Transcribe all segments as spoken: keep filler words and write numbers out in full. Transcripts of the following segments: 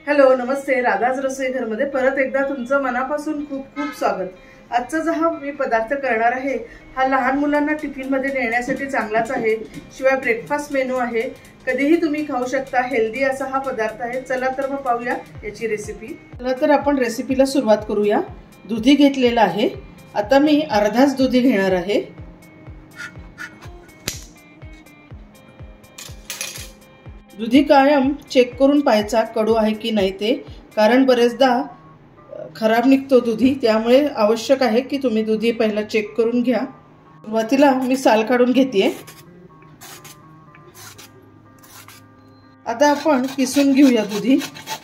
Hello नमस्ते, राधाज रसोई घरमध्ये परत एकदा तुमचं मनापासून खूप खूप स्वागत। आजचा जो हा मी पदार्थ करणार आहे हा लहान मुलांना टिफिन मध्ये नेण्यासाठी चांगलाच आहे, शिवाय ब्रेकफास्ट मेनू आहे, कधीही तुम्ही खाऊ शकता, हेल्दी असा हा पदार्थ आहे। चला तर मग पाहूया याची रेसिपी। चला तर आपण रेसिपीला सुरुवात करूया। दुधी घेतलेला आहे, आता मी अर्धाच दुधी घेणार आहे। दुधी कायम चेक करून पाहायचा कडू आहे की नाही ते, कारण बरेचदा खराब निघतो दुधी, त्यामुळे आवश्यक आहे की तुम्ही दुधी पहिला चेक करून घ्या। सुरुवातीला मी साल काढून घेते। आता आपण किसून घेऊया दुधी।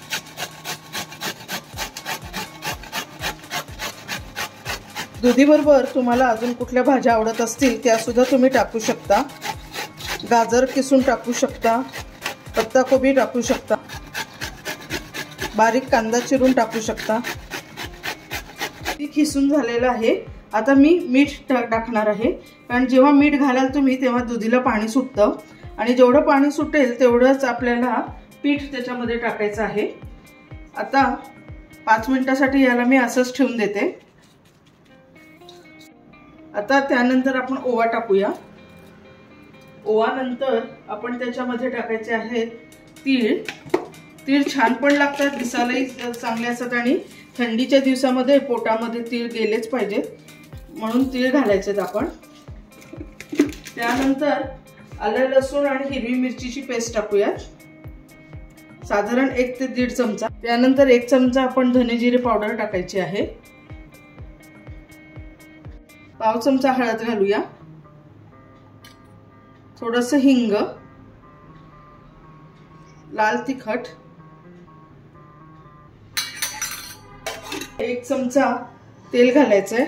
दुधी बरोबर तुम्हाला अजून कुठल्या भाज्या आवडत असतील त्या सुद्धा तुम्ही टाकू शकता। गाजर किसून टाकू शकता, पत्ता कोबी टाकू शकता, बारीक कांदा चिरून टाकू शकता। ती किसून झालेलं आहे। आता मी मीठ टाकणार आहे, कारण जेव्हा मीठ घालाल तुम्ही तेव्हा दुधीला पाणी सुटतं आणि जेवढं पाणी सुटेल तेवढंच आपल्याला पीठ त्याच्यामध्ये टाकायचं आहे। आता पाच मिनिटांसाठी याला मी असंच ठेवून देते। आता त्यानंतर आपण ओवा टाकूया। ओवा नंतर आपण त्याच्यामध्ये टाकायचे आहेत तीळ। तीळ छान पण लागतात, दिसायलाही चांगले असतात आणि थंडीच्या दिवसामध्ये पोटामध्ये तीळ गेलेच पाहिजेत, म्हणून तीळ घालायचे आपण। त्यानंतर आलं लसूण आणि हिरवी मिरचीची पेस्ट टाकूया, साधारण एक ते दीड चमचा। त्यानंतर एक चमचा आपण धने जिरे पावडर टाकायची आहे। पाव चमचा हळद घालूया, थोडंसं हिंग, लाल तिखट, एक चमचा तेल घालायचंय।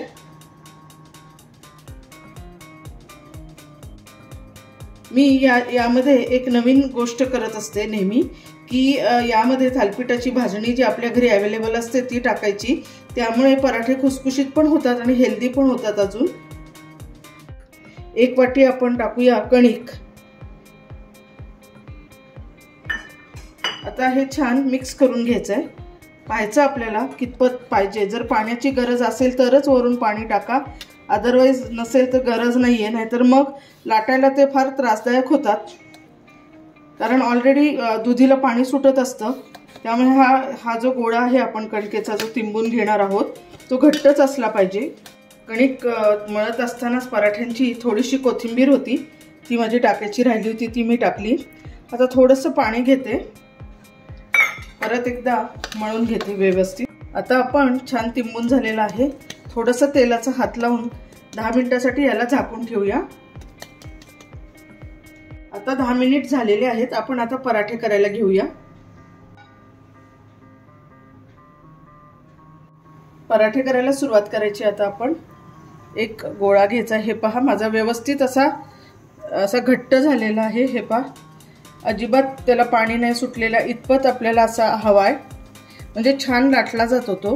मी या यामध्ये एक नवीन गोष्ट करत असते नेहमी, की यामध्ये थालीपीठाची भाजणी जी आपल्या घरी अवेलेबल असते ती टाकायची, त्यामुळे पराठे खुसखुशीत पण होतात आणि हेल्दी पण होतात। अजून एक वाटी आपण टाकूया कणिक। आता हे छान मिक्स करून घ्यायचंय। पाहायचं आपल्याला कितपत पाहिजे, जर पाण्याची गरज असेल तरच वरून पाणी टाका, अदरवाईज नसेल तर गरज नाहीये, नाहीतर मग लाटायला ते फार त्रासदायक होतात, कारण ऑलरेडी दुधीला पाणी सुटत असतं। त्यामुळे हा हा जो गोळा आहे आपण कणकेचा जो तिंबून घेणार आहोत तो घट्टच असला पाहिजे। कणिक मळत असतानाच पराठ्यांची थोडीशी कोथिंबीर होती, ती माझी टाकायची राहिली होती, ती मी टाकली। आता थोडंसं पाणी घेते, परत एकदा मळून घेते व्यवस्थित। आता आपण छान तिंबून झालेला आहे, थोडंसं तेलाचा हात लावून दहा मिनिटांसाठी याला झाकून ठेवूया। आता दहा मिनिट झालेले आहेत, आपण आता पराठे करायला घेऊया। पराठे करायला सुरुवात करायची। आता आपण एक गोळा घ्यायचा, हे पहा माझा व्यवस्थित असा असा घट्ट झालेला आहे, हे पहा अजिबात त्याला पाणी नाही सुटलेला, इतपत आपल्याला असा हवाय, म्हणजे छान लाटला जातो तो।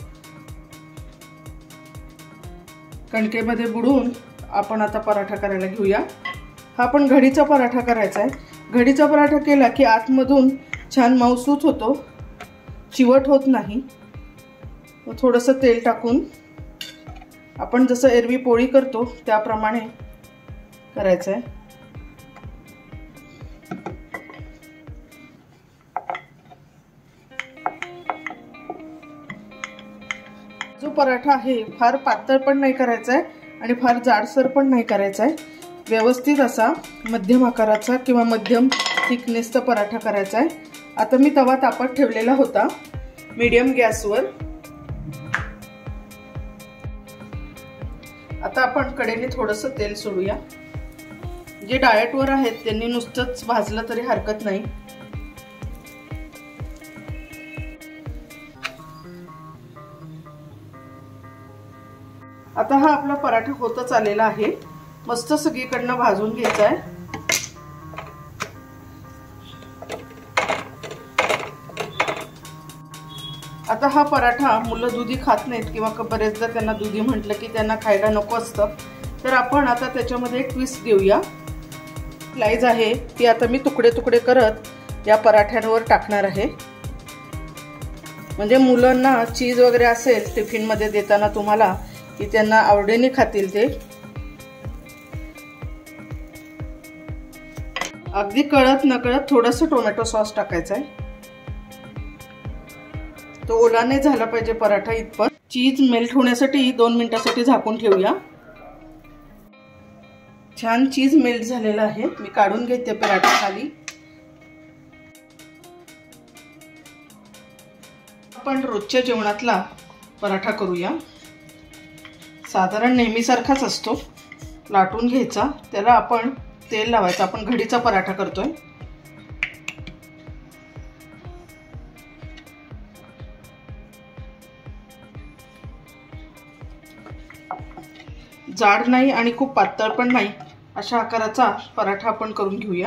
कणकेमध्ये बुडवून आपण आता पराठा करायला घेऊया। हा आपण घडीचा पराठा करायचा आहे। घडीचा पराठा केला की आतमधून छान मऊसूत होतो, चिवट होत नाही। थोडंसं तेल टाकून आपण जसं एरवी पोळी करतो त्याप्रमाणे करायचं आहे। जो पराठा आहे फार पातळ पण नाही करायचा आहे आणि फार जाडसर पण नाही करायचा आहे, व्यवस्थित असा मध्यम आकाराचा किंवा मध्यम थिकनेसचा पराठा करायचा आहे। आता मी तवा तापत ठेवलेला होता मीडियम गॅसवर। आता आपण कढईने थोडंसं तेल सोडूया। जे डाएटवर आहेत त्यांनी नुसतंच भाजलं तरी हरकत नाही। आता हा आपला पराठा होतच आलेला आहे, मस्त सगळीकडनं भाजून घ्यायचा आहे। आता हा पराठा मुलं दुधी खात नाहीत किंवा बरेचदा त्यांना दुधी म्हटलं की त्यांना खायला नको असतं, तर आपण आता त्याच्यामध्ये एक ट्विस्ट देऊया। स्लाइस आहे ती आता मी तुकडे तुकडे करत या पराठ्यांवर टाकणार आहे। म्हणजे मुलांना चीज वगैरे असेल टिफिनमध्ये देताना तुम्हाला की त्यांना आवडीने खातील ते. अगदी कळत नकळत थोडंसं टोमॅटो सॉस टाकायचं आहे. तो ओला नाही झाला पाहिजे पराठा इतपत. चीज मेल्ट होण्यासाठी दोन मिनिटांसाठी झाकून ठेवूया. छान चीज मेल्ट झालेला आहे. मी काढून घेते पराठा खाली. आपण रोजच्या जेवणातला पराठा करूया. साधारण नेहमीसारखाच असतो. लाटून घ्यायचा, त्याला आपण तेल लावायचं. आपण घडीचा पराठा करतोय. जाड नाही आणि खूप पातळ पण नाही अशा आकाराचा पराठा आपण करून घेऊया.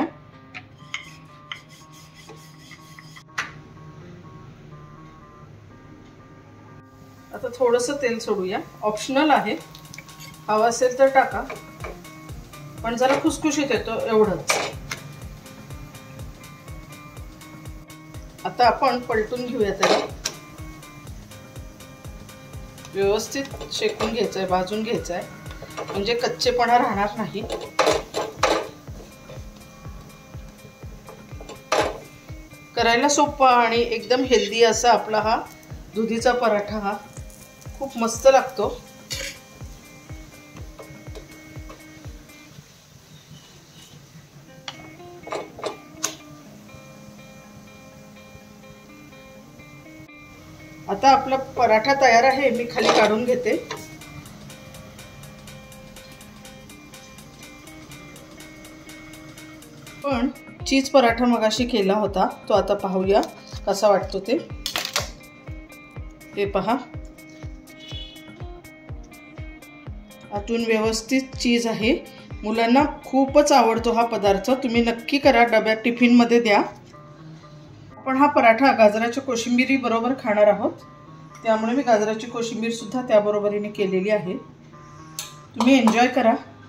आता थोडंसं तेल सोडूया. ऑप्शनल आहे, हवा असेल तर टाका, पण जरा खुसखुशीत येतो एवढंच. आता आपण पलटून घेऊया. त्याला व्यवस्थित शेकून घ्यायचं आहे, भाजून घ्यायचं आहे, म्हणजे कच्चेपणा राहणार नाही. करायला सोपा आणि एकदम हेल्दी असा आपला हा दुधीचा पराठा हा खूप मस्त लागतो. आता आपला पराठा तयार आहे. मी खाली काढून घेते. पण चीज पराठा मगाशी केला होता तो आता पाहूया कसा वाटतो ते. हे पहा, आतून व्यवस्थित चीज आहे. मुलांना खूपच आवडतो हा पदार्थ. तुम्ही नक्की करा, डब्यात टिफिन मध्ये द्या. आपण हा पराठा गाजराच्या कोशिंबिरी बरोबर खाणार आहोत, त्यामुळे मी गाजराची कोशिंबीर सुद्धा त्याबरोबरीने केलेली आहे. तुम्ही एन्जॉय करा.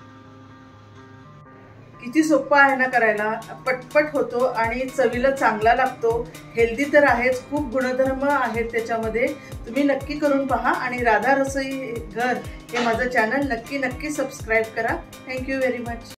किती सोपा आहे ना करायला. पटपट होतो आणि चवीला चांगला लागतो. हेल्दी तर आहेच, खूप गुणधर्म आहेत त्याच्यामध्ये. तुम्ही नक्की करून पहा. आणि राधा रसोई घर हे माझं चॅनल नक्की नक्की सबस्क्राईब करा. Thank you very much.